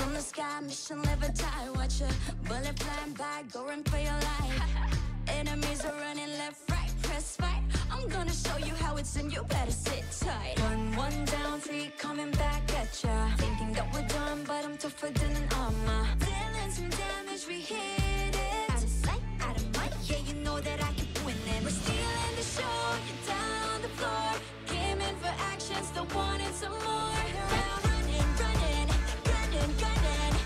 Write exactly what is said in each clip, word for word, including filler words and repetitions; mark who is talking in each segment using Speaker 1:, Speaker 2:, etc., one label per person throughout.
Speaker 1: from the sky, mission live or die. Watch a bullet flying by, go run for your life. Enemies are running left, right, press fight. I'm gonna show you how it's in, you better sit tight. One, one down, three coming back at ya. Thinking that we're done, but I'm tougher than an armor. Dealing some damage, we hit it. Out of sight, out of mind, yeah, you know that I keep winning. We're stealing the show, you're down on the floor. Came in for action, still wanting some more. Now running, running, gunning, gunning.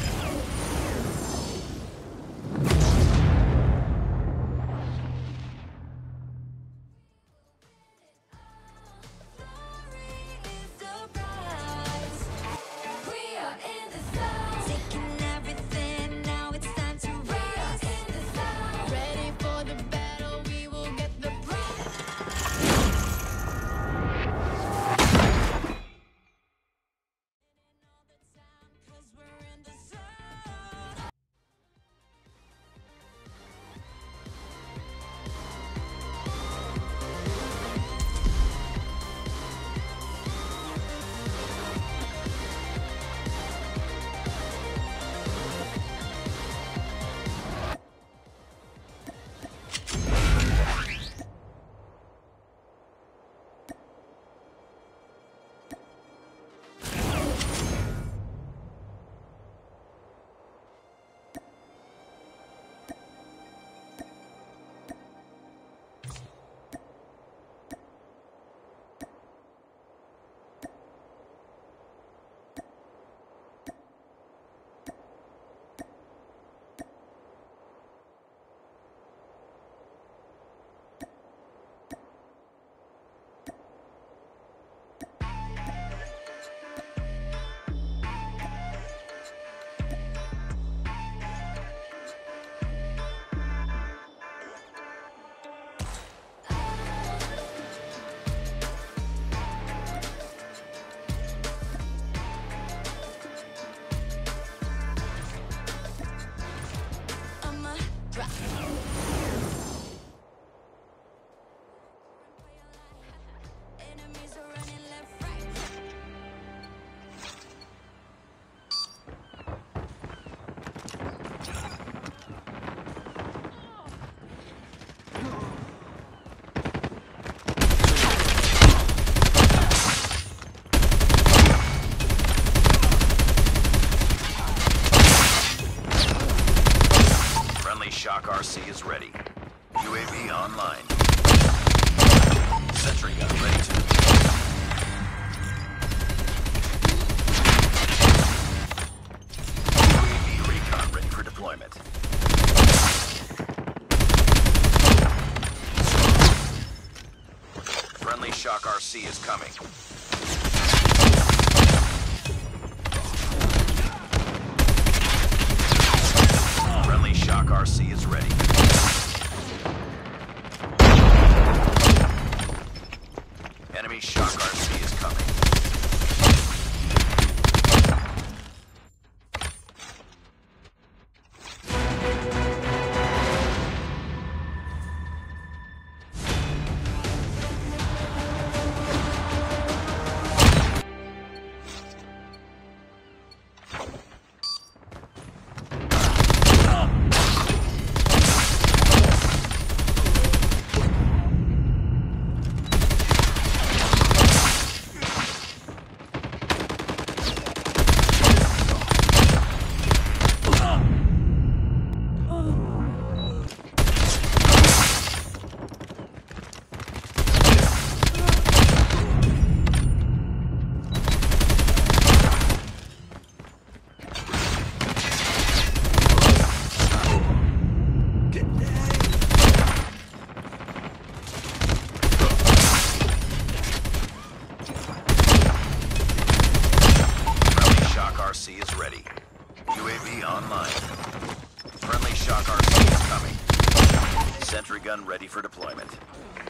Speaker 2: Shock R C is ready. U A V online. Sentry gun ready to deploy. U A V recon ready for deployment. Friendly Shock R C is coming. Shock R C is ready. Enemy Shock R C is coming. R C is ready. U A V online. Friendly Shock R C is coming. Sentry gun ready for deployment.